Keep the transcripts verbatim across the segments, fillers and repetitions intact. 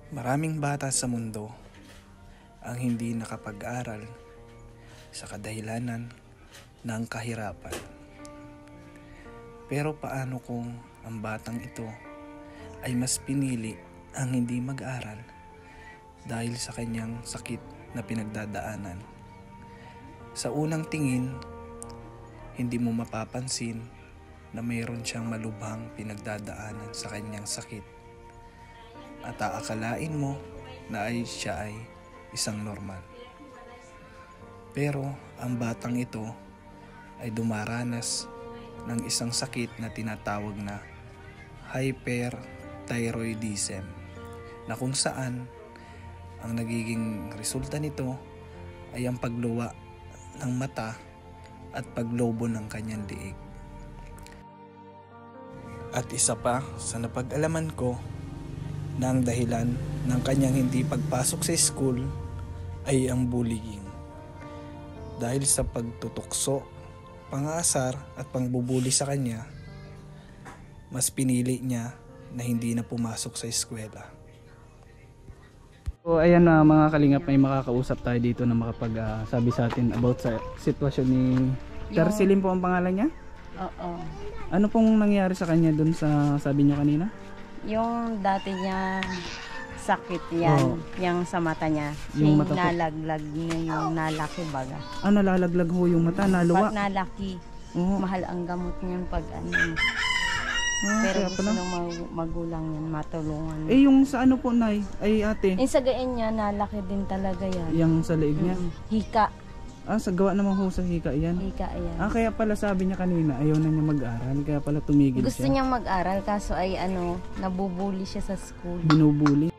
Maraming bata sa mundo ang hindi nakapag-aral sa kadahilanan ng kahirapan. Pero paano kung ang batang ito ay mas pinili ang hindi mag-aral dahil sa kanyang sakit na pinagdadaanan? Sa unang tingin, hindi mo mapapansin na mayroon siyang malubhang pinagdadaanan sa kanyang sakit. At aakalain mo na ay siya ay isang normal. Pero ang batang ito ay dumaranas ng isang sakit na tinatawag na hyperthyroidism, na kung saan ang nagiging resulta nito ay ang pagluwa ng mata at paglobo ng kanyang liig. At isa pa sa napag-alaman ko na ang dahilan ng kanyang hindi pagpasok sa school ay ang bullying. Dahil sa pagtutukso, pang-aasar at pangbubuli sa kanya, mas pinili niya na hindi na pumasok sa eskwela. So ayan na, mga kalingap, may makakausap tayo dito na makapag-sabi uh, sa atin about sa sitwasyon ni Terceline po ang pangalan niya? Oo. Ano pong nangyari sa kanya dun sa sabi niya kanina? Yung dati niya sakit yan, oh. yung sa mata niya. Yung yung mata po. nalaglag niya, yung nalaki baga. Ah, nalalaglag ho yung mata, naluwa? Pag nalaki, oh. mahal ang gamot niyan pag ano. Ah, pero gusto pala ng mag magulang yan, matulungan. Eh yung sa ano po, Nay, ay ate? Yung sa gain niya, nalaki din talaga yan. Yung sa leeg niya? Mm, hika. Ah, sa gawa naman ho sa hika yan? Hika yan. Ah, kaya pala sabi niya kanina, ayaw na niya mag-aral, kaya pala tumigil Gusto siya. niyang mag-aral, kaso ay ano, nabubuli siya sa school. Binubuli.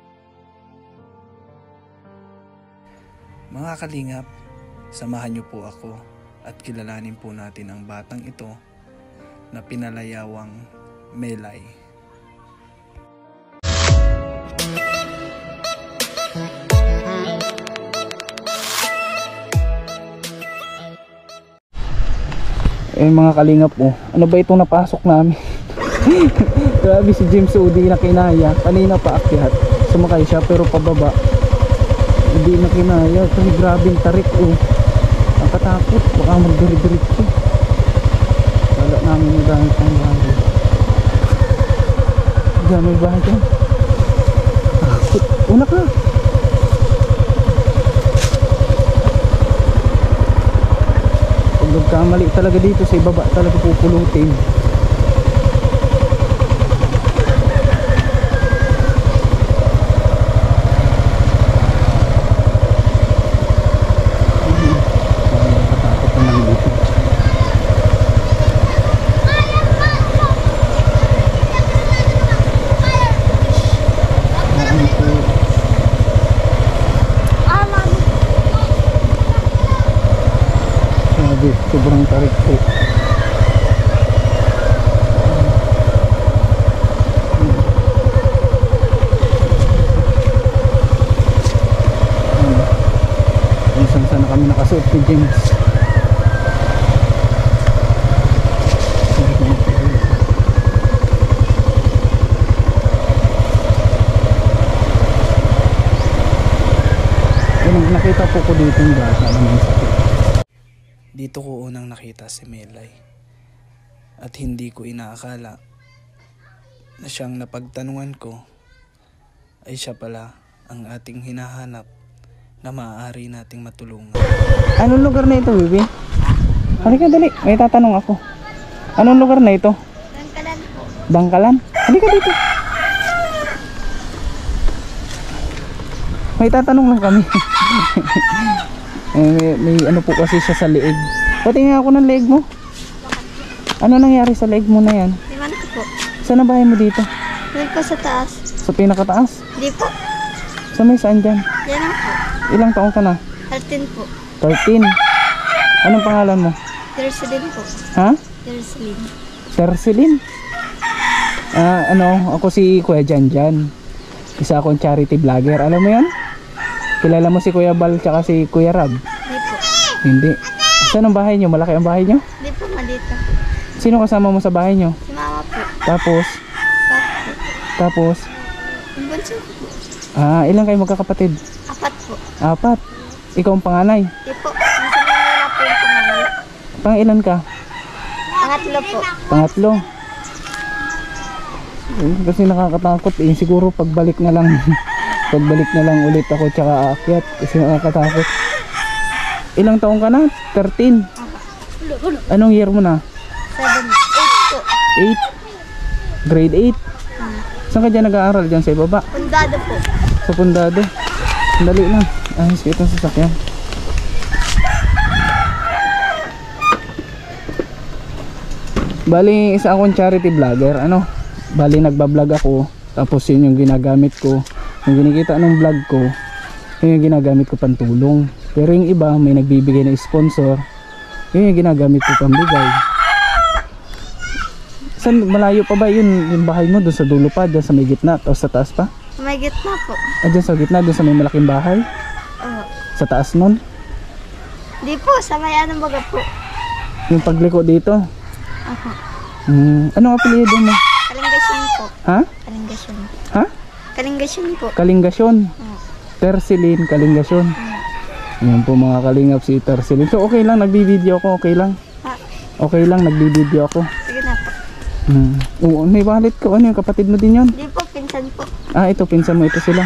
Mga kalingap, samahan niyo po ako at kilalanin po natin ang batang ito na pinalayawang Melay. Eh mga kalingap, oh, ano ba itong napasok namin? Grabe si James, oh, di na kinaya. Kanina pa akyat, sumakay siya pero pababa hindi na kinaya. Kasi grabing tarik, oh. Nakatakot, baka magdiri-diritso. Wala namin yung dahil pang bahay. Diyan may bahay dyan. Takot, una ka. Pag nagkamali talaga dito sa ibaba, talaga pupulutin. Sobrang tarik po. Minsan sana kami nakasuot ni James. Yung nakita po ko dito yung bata naman sa Dito ko unang nakita si Melay at hindi ko inaakala na siyang napagtanungan ko ay siya pala ang ating hinahanap na maaari nating matulungan. Anong lugar na ito, Bibi? Halika dali, may tatanong ako. Anong lugar na ito? Dangkalan po. Dangkalan? Halika dito. May tatanong lang kami. Eh, may, may ano po kasi siya sa leeg. Patingin ako ng leeg mo. Ano nangyari sa leeg mo na yan? Liman ko po. Saan na bahay mo dito? Doon ko sa taas. Sa pinakataas? Hindi po. Sa may saan dyan? Yan lang po. Ilang taong ka na? thirteen po. thirteen. Anong pangalan mo? Terceline po. Ha? Terceline. Terceline? Ah, ano, ako si Kuya Janjan. Isa akong charity vlogger. Alam mo yan? Kilala mo si Kuya Bal tsaka si Kuya Rab? Hindi po. Hindi. Saan ang bahay nyo? Malaki ang bahay nyo? Hindi po, malita. Sino kasama mo sa bahay nyo? Si mama po. Tapos? Papa po. Tapos? Yung bunso ko po. Ah, ilan kayo magkakapatid? Apat po. Apat. Ikaw ang panganay. Di po. Nasa Manila po yung pangalan. Pang ilan ka? Pangatlo po. Pangatlo. Eh, kasi nakakatakot eh. Siguro pagbalik na lang. Pagbalik na lang ulit ako tsaka aakyat. Kasi nakakatakot. Ilang taong ka na? thirteen. Anong year mo na? Seven. Eight po. eight. Grade eight. Saan ka dyan nag-aaral? Dyan sa ibaba? Pundado po. Sa Pundado. Dali lang. Ayos ko itong sasakyan. Bali, isa akong charity vlogger. Ano? Bali, nagbablog ako. Tapos yun yung ginagamit ko. Yung ginikita ng vlog ko, yun yung ginagamit ko pantulong. Pero yung iba, may nagbibigay na sponsor. Yun yung ginagamit ko pambigay. Saan, malayo pa ba yun yung bahay mo? Doon sa dulo pa? Doon sa may gitna? O sa taas pa? May gitna po. Ah, dyan sa gitna? Doon sa may malaking bahay? Oo. Sa taas nun? Di po. Sa may anong baga po. Yung pagliko dito? Aha. Hmm, anong apelyido mo? Kalingasyon po. Ha? Kalingasyon. Ha? Kalingasyon po. Kalingasyon. Oo. Tersilin, Kalingasyon. Ayan po mga kalingap si Tersilin. So okay lang, nagbibideo ako. Okay lang. Ah, Okay lang, nagbibideo ako. sige na po. Hmm. Oo, may wallet ko. Ano yung kapatid mo din yun? Di po. Pinsan po. Ah, ito, pinsan mo. Ito sila.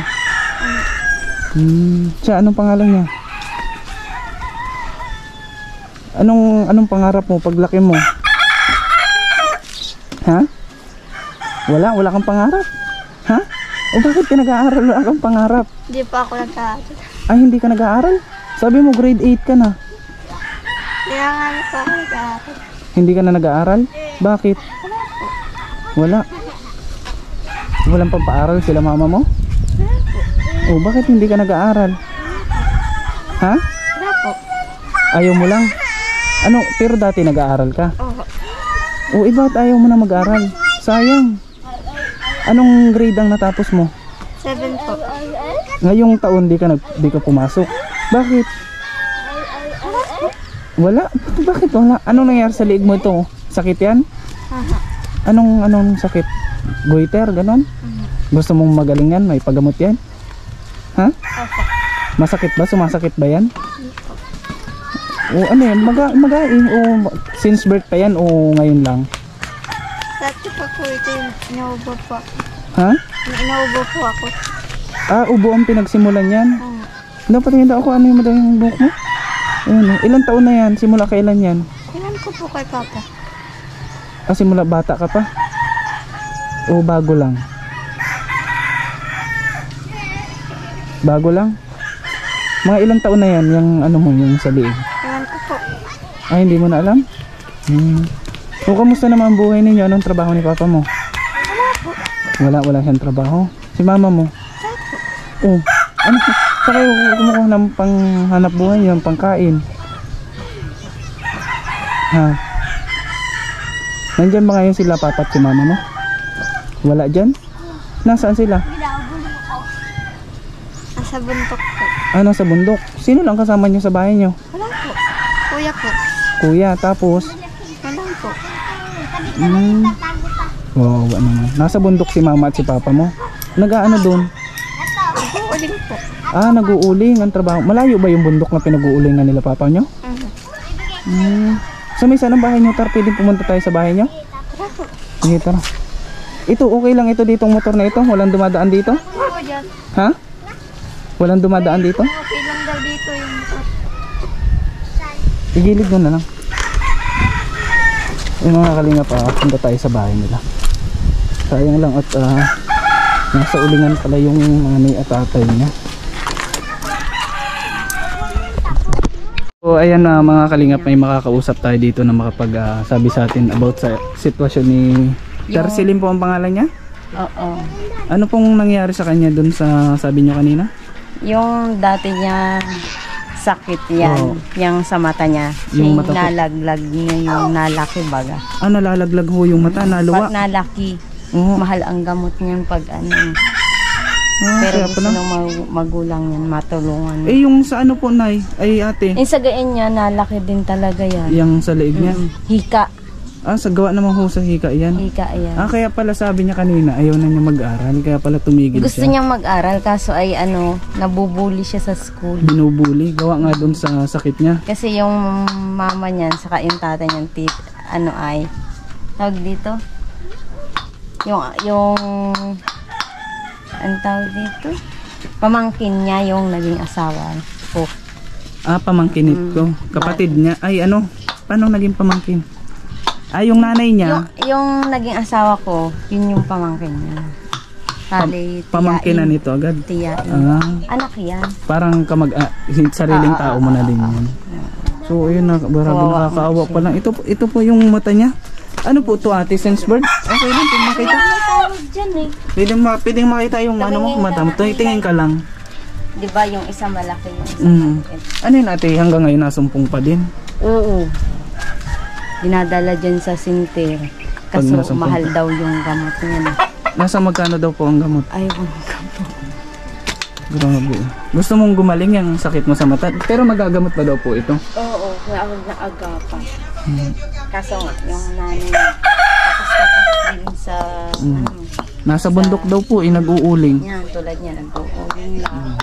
Hmm. Siya, anong pangalan niya? Anong, anong pangarap mo paglaki mo? Ha? Wala? Wala kang pangarap? Ha? O bakit ka nag-aaral? Wala kang pangarap? Di po ako nagka-aaral. Ay, hindi ka nag-aaral? Sabi mo grade eight ka na. Di nga nga po ako nag-aaral. Hindi ka na nag-aaral? Bakit? Wala. Walang pampaaral sila mama mo? O bakit hindi ka nag-aaral? Ha? Wala po. Ayaw mo lang? Ano, pero dati nag-aaral ka? Oo. O iba at ayaw mo na mag-aaral? Sayang. Anong grade ang natapos mo? Seven po. Ngayong taon di ka, nag, di ka pumasok. Bakit? Wala? Bakit wala? Anong nangyari sa liig mo ito? Sakit yan? Aha. Anong anong sakit? Goiter, ganon? Gusto mong magaling yan? May pagamot yan? Ha? Opo. Masakit ba? Sumasakit ba yan? O ano yan? Maga, magain? O since birth pa yan? O ngayon lang? Dati pa po ito yung inaubo po ako. Ha? Yung inaubo po ako. Ah, ubo ang pinagsimulan yan? Oo. Dapat hindi ako ano yung madami yung buhok mo? Ayun, o. Ilang taon na yan? Simula kailan yan? Ilan ko po kay Papa? Ah, simula bata ka pa? O bago lang? Bago lang? Mga ilang taon na yan, yung ano mo, yung sa liig? Ilan ko po? Ah, hindi mo na alam? Hmm. O, kamusta naman ang buhay ninyo? Anong trabaho ni papa mo? Wala po. Wala, wala siyang trabaho. Si mama mo? Wala po. Oh, ano? Sa kayo kumukuha ng panghanap buhay yun, pangkain? Ha? Nandyan ba ngayon sila papa at si mama mo? Wala dyan? Nasaan sila? Nasa buntok po. Ano sa bundok? Sino lang kasama nyo sa bahay nyo? Wala po. Kuya po. Kuya, tapos? Wala po. Hmm. Wow, ano naman. Nasa bundok si mama at si papa mo. Nag-ano doon? Nag-uuling po. Ah, nag-uuling ang trabaho. Malayo ba yung bundok na pinag-uulingan nila papa nyo? Mhm. Hmm. Sa may saan ang bahay nyo, Tar? Pwedeng pumunta tayo sa bahay nyo? Wala po. Sige, tara. Ito, okay lang ito ditong motor na ito? Walang dumadaan dito? Oo, dyan. Ha? Walang dumadaan dito? Okay lang daw dito yung... Igilid mo na lang. Yung mga kalinga pa, punta tayo sa bahay nila. Sayang lang at uh, nasa ulingan pala yung nanay at tatay niya. So ayan na uh, mga kalingap, may makakausap tayo dito na makapag-sabi uh, sa atin about sa sitwasyon ni Tersilin po ang pangalan niya? Oo. Ano pong nangyari sa kanya dun sa sabi niyo kanina? Yung dati niya sakit yan. Oo. Yung sa mata niya. Yung Yung mata po. nalaglag niya yung nalaki baga. Ah, nalalaglag ho yung mata, naluwa. Pag nalaki, Oo. mahal ang gamot niyan pag ano. Ah, Pero kaya gusto pala. ng mag- magulang yan, matulungan. Eh yung sa ano po nay, ay ate, Yung sa gain niya, nalaki din talaga yan. yung sa leeg niya. Mm. Hika. Ah, sa gawa naman ho sa hika yan. Hika, ayan. Ah, kaya pala sabi niya kanina, ayaw na niya mag-aral. Kaya pala tumigil Gusto siya. niyang mag-aral kaso ay ano, nabubuli siya sa school. Binubuli. Gawa nga doon sa sakit niya. Kasi yung mama niyan, saka yung tatay niyan, tit, ano ay, tawag dito? Yung, yung, ang tawag dito? Pamangkin niya yung naging asawa ko. Ah, pamangkinit Mm. ko. Kapatid niya. Ay, ano? Paano naging pamangkin? Ah, yung nanay Yung, niya. yung naging asawa ko, yun yung pamangkin niya. Tali, Pamangkin na nito agad. Tiyain. Ah, Anak yan. parang kamag ah, sariling tao mo na din yun. So, ayun na, grabe Kawawa nakakaawa siya. pa lang. Ito, ito po yung mata niya. Ano po to, ate? Sensebird? Okay lang, pwede makita. Tawag dyan eh. Pwede, ma pwedeng makita yung ano mo, mata mo. Tingin ka lang. Di ba yung isa malaki, yung isa Mm. maliit? Ano yun, ate? Hanggang ngayon nasumpong pa din. Oo. Dinadala dyan sa sinter. Pag Kaso nasa mahal punta. daw yung gamot niya. Nasa magkano daw po ang gamot? Ayaw ko gamot. Grabe. Gusto mong gumaling yung sakit mo sa mata. Pero magagamot pa daw po ito. Oo, kaya ako naagapan. Hmm. Kaso nga, yung nanay niya, tapos tapos din sa, Mm. ano, Nasa bundok daw po, eh, nag-uuling. yan, tulad niya, nag-uuling lang.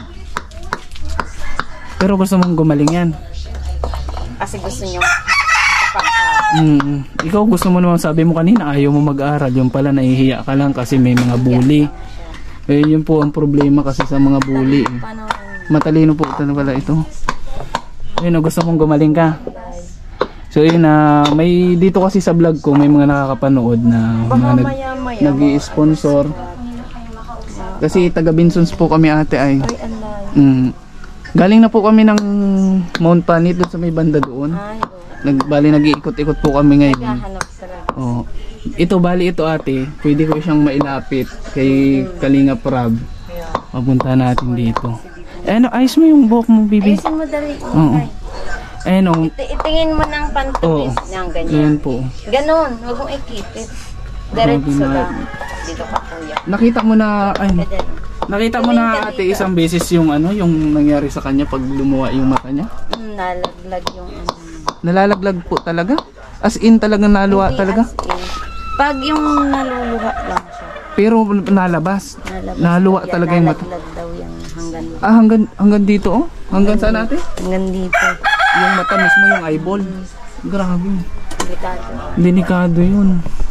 Pero gusto mong gumaling yan. Kasi gusto niyo makapag-aral. Mm. Ikaw gusto mo naman, sabi mo kanina, ayaw mo mag-aaral. Yung pala, nahihiya ka lang kasi may mga bully. Eh, yun po ang problema kasi sa mga bully. Eh. Paano, Matalino po ito pala ito. Ayun, oh, gusto mong gumaling ka. So yun na, may dito kasi sa vlog ko may mga nakakapanood na mga nag, maya-maya, nag-i-sponsor. Kasi taga Binsons po kami ate ay. ay, ang layo. Mm. Galing na po kami ng Mount Panit doon sa may banda doon. Ay, oo. Nagbali nag-iikot-ikot po kami ngayon. Naghahanap talaga. Oh. Ito bali ito ate, pwede ko siyang mailapit kay Kalinga Prab. Papunta natin dito. Eh, ano, ayos mo yung buhok mo, bibi. Ayusin mo dali. Oo. Eh no, Iti- itingin mo ng Oo. pantubis niyang ganyan. Ayan po. Ganon, huwag mong ikipit. Diretso Grabe na. lang. Dito ka kuya. Nakita mo na, ay, Ganyan. nakita mo na ate isang beses yung ano, yung nangyari sa kanya pag lumuwa yung mata niya. Hmm, nalaglag yung ano. Nalalaglag po talaga. As in talaga naluwa Hindi talaga. as in. Pag yung naluluha lang siya. Pero nalabas. Nalabas Naluwa yan, talaga yung mata. nalaglag daw yung hanggang Ah, hanggang hanggang dito oh. Hanggang saan ate? hanggang dito. Yung mata mismo, yung eyeball. Grabe. Delikado. Delikado yun.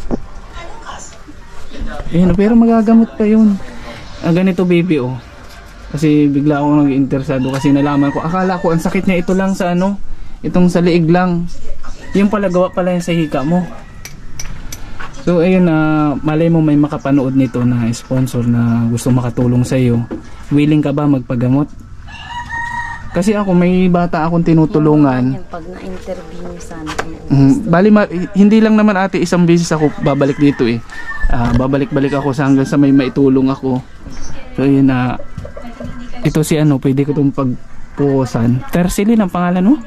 Ayun, pero magagamot pa yun. Ah, ganito baby oh. Kasi bigla ako nag-interesado kasi nalaman ko. Akala ko ang sakit niya ito lang sa ano. Itong sa liig lang. Yung pala gawa pala yan sa hika mo. So ayun na uh, malay mo may makapanood nito na sponsor na gusto makatulong sa iyo. Willing ka ba magpagamot? Kasi ako may bata akong tinutulungan. Yung pag na-interview sana. Mm, bali ma- hindi lang naman ate isang beses ako babalik dito eh. Ah, babalik-balik ako sa hanggang sa may maitulong ako. So yun na uh, ito si ano, pwede ko itong pagpuusan. Tercilin ang pangalan mo?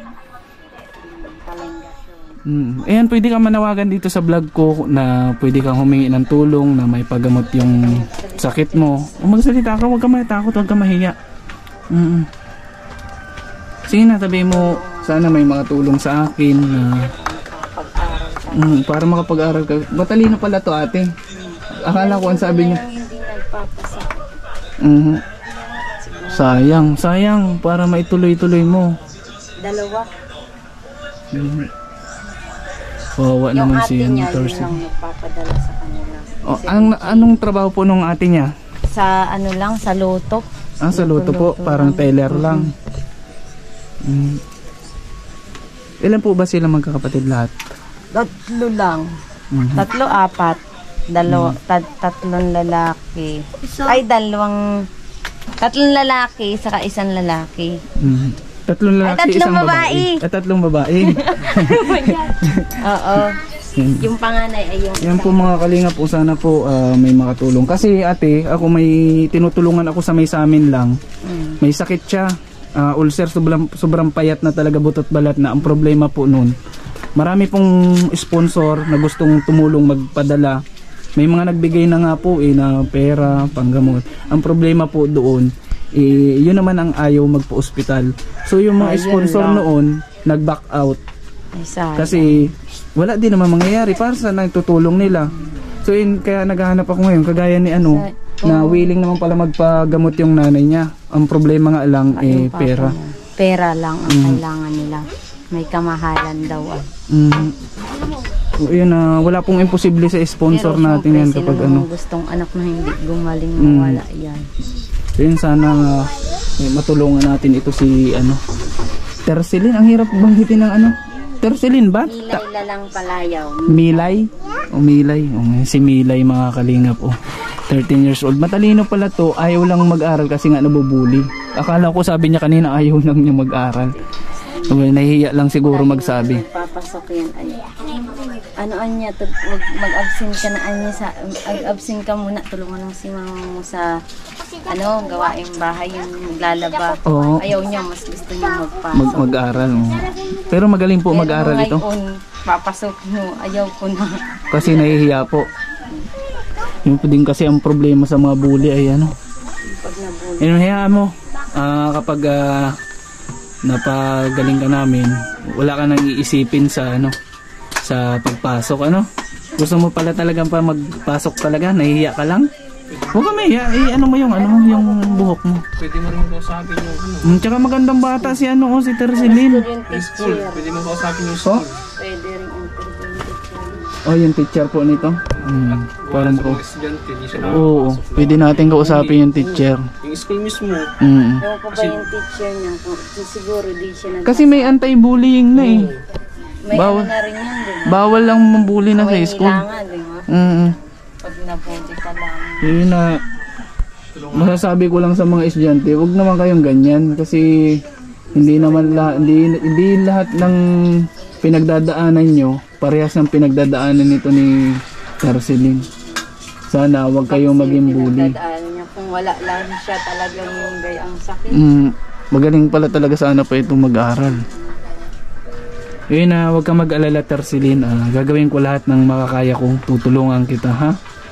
Mm. Ayan, pwede ka manawagan dito sa vlog ko na pwede kang humingi ng tulong na may pagamot yung sakit mo. O magsalita ka, huwag ka matakot, huwag ka mahiya. Mm. Sige na, tabi mo, sana may mga tulong sa akin na mm, para makapag-aral ka. Matalino pala to ate. Akala ko ang sabi niya. Hindi nagpapasa. Mm. Sayang, sayang para maituloy-tuloy mo. Dalawa. Mm. Wawa Yung naman ate si niya, yun Torsi. lang nagpapadala sa kanila. Oh, ang, anong trabaho po nung ate niya? Sa ano lang, sa loto. Ah, sa luto po, parang teller lang. Mm. Ilan po ba sila magkakapatid lahat? Tatlo lang. Mhm. Tatlo, apat. Dalawa, tat- tatlong lalaki. Ay, dalawang, tatlong lalaki, saka isang lalaki. Mhm. Tatlong lalaki, tatlong isang babae. babae. At tatlong babae. Oo. Yung panganay ay yung Yan po mga kalinga po, sana po ah, may makatulong. Kasi ate, ako may tinutulungan ako sa may sa amin lang. Mm. May sakit siya. Ah, ulcer, sobrang, sobrang payat na talaga, butot balat na. Ang problema po nun, marami pong sponsor na gustong tumulong magpadala. May mga nagbigay na nga po eh, na pera, panggamot. Ang problema po doon, eh, yun naman ang ayaw magpa-ospital. So yung mga Ayun sponsor lang. noon, nag-back out. Ay, sayang. Kasi wala din naman mangyayari para sa nagtutulong nila. So yun, kaya naghahanap ako ngayon kagaya ni ano na willing naman pala magpagamot yung nanay niya. Ang problema nga lang eh Yung papa pera. niya. Pera lang ang kailangan nila. May kamahalan daw. Ah. Mm. So, yun na wala pong imposible sa sponsor Pero natin yan syempre, kapag sino ano. namang gustong anak na hindi gumaling Mm. mawala yan. So yun sana uh, eh, matulungan natin ito si ano Tercelin. Ang hirap banggitin ng ano Tercelin ba? Ta- Milay na lang palayaw. Milay? O Milay. O, si Milay mga kalingap. O, thirteen years old. Matalino pala to. Ayaw lang mag-aral kasi nga nabubuli. Akala ko sabi niya kanina ayaw lang niya mag-aral. So, nahihiya lang siguro magsabi. Papasok yan ay ano anya to, mag, mag-absent ka na anya sa mag-absent ka muna, tulungan mo si mama mo sa ano gawaing bahay yung maglalaba. Oo. Ayaw niya, mas gusto niya magpasok. Mag mag-aral. O. Pero magaling po Pero mag-aral ito. ngayon, papasok mo, ayaw ko na. Kasi nahihiya po. Yung po din kasi ang problema sa mga bully ay ano. Pag nabuli. Yun, hayaan mo. Ah, kapag ah, napagaling ka namin, wala ka nang iisipin sa ano, sa pagpasok, ano? Gusto mo pala talagang pa magpasok talaga, nahihiya ka lang? Huwag ka mahiya, eh, ano mo yung ano, yung buhok mo. Pwede mo rin kausapin yung ano. Hmm, tsaka magandang bata si ano, oh, si Tercelin. Yung School. teacher. Pwede mo kausapin yung Oh, school. Pwede rin interview yung teacher. oh, yung teacher po nito. Hmm, parang ko. Mga estudyante, di siya Oo, pwede natin kausapin yung teacher. Yung school mismo. Hmm. Ewan ko ba yung teacher niya, kung siguro di siya nag- Kasi may anti-bullying na eh. may bawal- ano na rin yan, di ba? Bawal lang mambully na sa May school. nilangan, di ba? Mm. Pag nabuli ka lang. Yun na masasabi ko lang sa mga estudyante, wag naman kayong ganyan kasi hindi naman la, hindi, hindi lahat ng pinagdadaanan nyo parehas ng pinagdadaanan nito ni Tercelin. Sana wag kayong maging bully. Pinagdadaanan niya, kung wala lang siya talagang yung gayang sakit. Mm, magaling pala talaga sana pa itong mag-aral. Yun na, wag kang mag-alala Tercelin. Ah, gagawin ko lahat ng makakaya kong tutulungan kita, ha?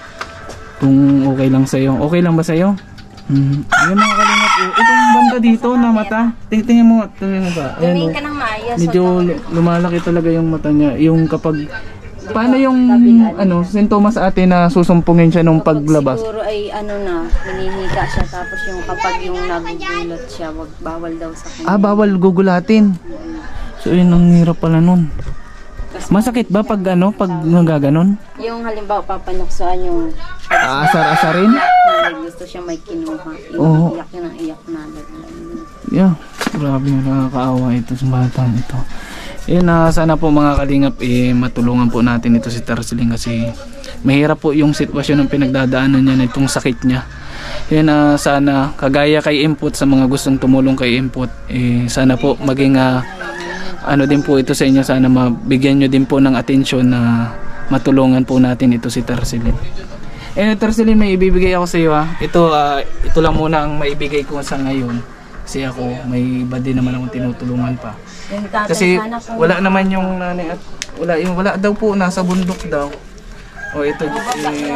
Kung okay lang sa'yo. Okay lang ba sa'yo? Hmm. Ayun mga kalingap. Oh, itong banda dito na mata. Ting- Tingnan mo. Tingnan mo ba? Ayan, Tumingin oh. ka ng maayos. Medyo lu- lumalaki talaga yung mata niya. Yung kapag... Paano yung ano, sintomas ate na susumpungin siya nung paglabas? Siguro ay ano na, hinihika siya tapos yung kapag yung nagugulat siya, wag bawal daw sa kanya. Ah, bawal gugulatin. So yun, ang hirap pala nun. Masakit ba pag ano, pag nagaganon? Yung halimbawa papanuksoan yung Aasar-asarin? na gusto siya may kinuha. Yung Oo. iyak yun ang iyak na. Yeah, grabe nga nakakaawa ito sa batang ito. Yun na, sana po mga kalingap eh, matulungan po natin ito si Tercelin kasi mahirap po yung sitwasyon ng pinagdadaanan niya nitong sakit niya. Yun na, sana kagaya kay Input sa mga gustong tumulong kay Input eh, sana po maging uh, ano din po ito sa inyo, sana mabigyan nyo din po ng atensyon na matulungan po natin ito si Tercelin. Eh Tercelin, may ibibigay ako sa iyo ha. Ito, uh, ito lang muna ang maibigay ko sa ngayon. Kasi ako, may iba din naman akong tinutulungan pa. Yung tatay Kasi sana kung wala naman yung nanay at wala yung wala daw po, nasa bundok daw. O ito, eh,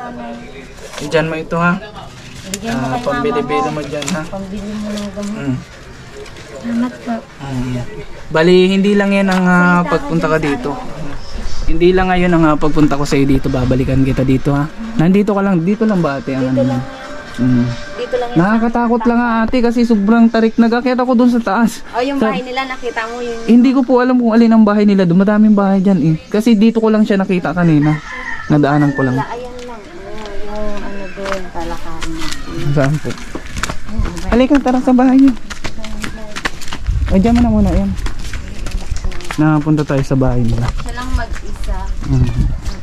eh dyan mo ito ha. bigyan mo Ah, kay mama pambili-bili mo. mo dyan ha. Pambili mo ng gamot. Mm. Salamat po. Mm. Bali, hindi lang yan ang ah, pagpunta ka dito. Hindi lang ngayon ang ah, pagpunta ko sa iyo dito, babalikan kita dito ha. Nandito ka lang, dito lang ba ate? Ang ano mo? Mm. Dito lang yan. Nakakatakot lang nga ate kasi sobrang tarik. Nag-akyat ako doon sa taas. Oh, yung Sa- bahay nila, nakita mo yun. Hindi ko po alam kung alin ang bahay nila. Dumadaming bahay dyan eh. Kasi dito ko lang siya nakita kanina. Nadaanan ko lang. Ayan lang. Yung, yung ano doon, talakaran mo. Saan po? Halika, tara sa bahay niyo. O, dyan mo na muna. Ayan. Napunta tayo sa bahay nila. Siya lang mag-isa. Mhm.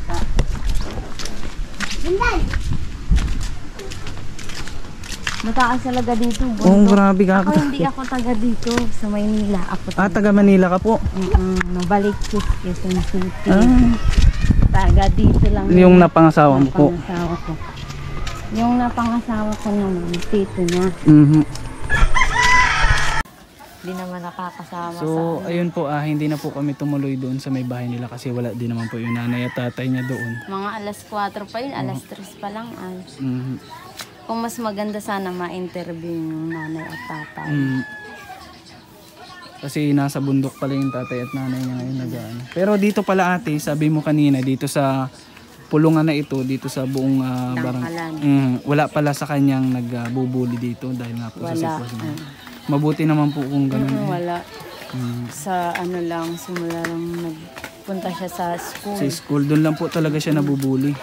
Mataas talaga dito. Oo, oh, bundok. grabe ka. Ako hindi ako taga dito sa Maynila. Ako Ah, taga taga Manila ka po. mm Nabalik ko Quezon City. Ah, Taga dito lang. yung napangasawa mo po. Napangasawa ko. Yung napangasawa ko naman, tito niya. Mhm. Hindi naman nakakasama sa So, ayun po, ah, hindi na po kami tumuloy doon sa may bahay nila kasi wala din naman po yung nanay at tatay niya doon. mga alas kwatro pa yun, alas tres pa lang ay. Mhm. Kung mas maganda sana ma-interview yung nanay at tatay. Mm. Kasi nasa bundok pala yung tatay at nanay niya ngayon nag-ano. Pero dito pala ate, sabi mo kanina dito sa pulungan na ito, dito sa buong uh, barang, Dangkalan. mm, wala pala sa kanyang nagbubuli dito dahil nga po sa Wala. sitwasyon. Mabuti naman po kung ganun. Mm, eh. wala. Mm. Sa ano lang, simula lang nagpunta siya sa school. Sa school, doon lang po talaga siya nabubuli.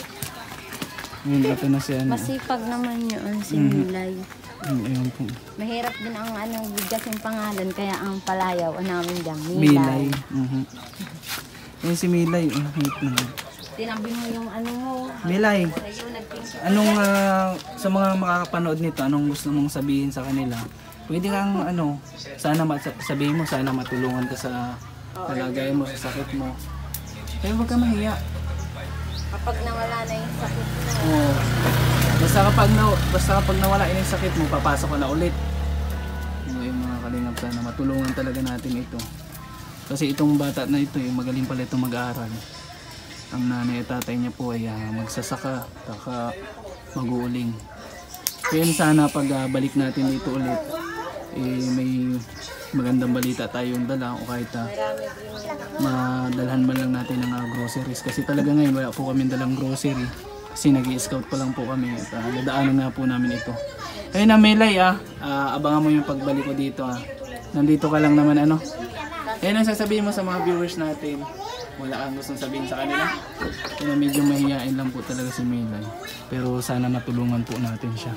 Ngayon ito na siya. Ano. Masipag naman yun, si Mhm. Milay. Mm, ayun po. Mahirap din ang anong bigas yung pangalan, kaya ang palayaw ang namin dyan, Milay. Milay. Mhm. Yan si Milay. Oh, hate naman. Tinabi mo yung ano mo. Milay, Sa'yo, nagpinsin. anong ah, sa mga makakapanood nito, anong gusto mong sabihin sa kanila? Pwede kang ano, sana mat- sabihin mo, sana matulungan ka sa kalagayan mo, sa sakit mo. Kaya huwag ka mahiya. Kapag nawala na yung sakit mo. Oo. Basta kapag, na, basta kapag nawala yung sakit mo, papasok ka na ulit. Yung mga kalingap, sana matulungan talaga natin ito. Kasi itong bata na ito, eh, magaling pala itong mag-aaral. Ang nanay at tatay niya po ay uh, magsasaka, taka mag-uuling. Kaya sana pag uh, balik natin dito ulit, eh, may magandang balita tayong dala o kahit uh, madalhan man lang natin ng uh, groceries. Kasi talaga ngayon wala po kami dalang grocery. Kasi nag-i-scout pa lang po kami at uh, nadaanan nga po namin ito. Ayun na Melay, ah, uh, abangan mo yung pagbalik ko dito. Ah. Nandito ka lang naman ano. Ayun ang sasabihin mo sa mga viewers natin. Wala kang gustong sabihin sa kanila. Kaya medyo mahihain lang po talaga si Melay. Pero sana matulungan po natin siya.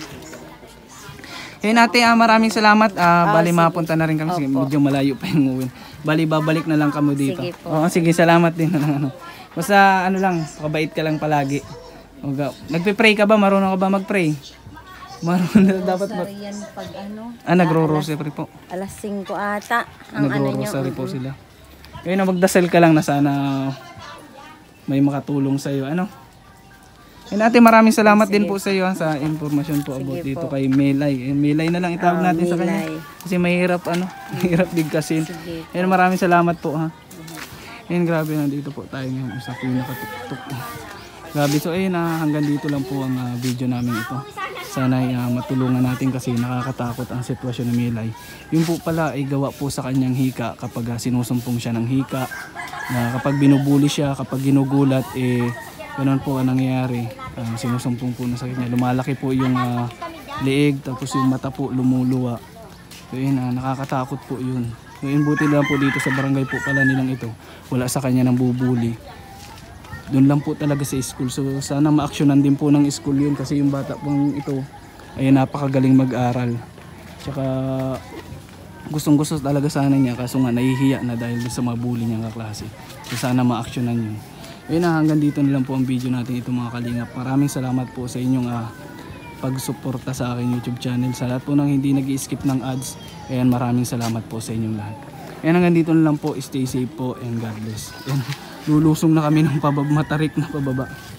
Ayun ate, ah, maraming salamat. Ah, bali mapunta na rin kami. Sige, medyo malayo pa yung uwin. Bali babalik na lang kami dito. Sige po. Oo, sige, salamat din. Ano. Basta ano lang, kabait ka lang palagi. Huwag- Nagpe-pray ka ba? Marunong ka ba mag-pray? Marunong na dapat mag... Sorry yan pag ano. Ah, nagro-rosary po. Alas singko ata. Ang ano nyo. Nagro-rosary po sila. Ngayon na magdasal ka lang na sana may makatulong sa iyo. Ano? And ate, maraming salamat din po sa iyo sa impormasyon po about Sige dito po. kay Melay. Eh, Melay na lang itawag Ah, natin sa kanya. Melay. Kasi mahirap ano, mahirap bigkasin. Sige. And maraming salamat po ha. And grabe, nandito po tayo ngayon sa pinakatuktok. Grabe, so ayun na, hanggang dito lang po ang uh, video namin ito. Sana uh, matulungan natin kasi nakakatakot ang sitwasyon ni Melay. Yung po pala ay gawa po sa kanyang hika kapag uh, sinusumpong siya ng hika. Na kapag binubuli siya, kapag ginugulat, eh ganun po ang nangyayari. Uh, sinusumpong po na sa kanya. Lumalaki po yung uh, leeg, tapos yung mata po lumuluwa. So yun, uh, nakakatakot po yun. So yun, buti lang po dito sa barangay po pala nilang ito. Wala sa kanya ng bubuli. Doon lang po talaga sa school. So sana ma-actionan din po ng school yun kasi yung bata pong ito ay napakagaling mag-aral. Tsaka gustong gusto talaga sana niya kaso nga nahihiya na dahil sa mga bully niyang kaklase. So sana ma-actionan yun. Ayun na, hanggang dito na lang po ang video natin ito mga kalingap. Maraming salamat po sa inyong uh, pagsuporta sa aking YouTube channel. Sa lahat po nang hindi nag-i-skip ng ads, ayan, maraming salamat po sa inyong lahat. Ayan, hanggang dito na lang po. Stay safe po and God bless. Ayan, lulusong na kami ng pabab matarik na pababa.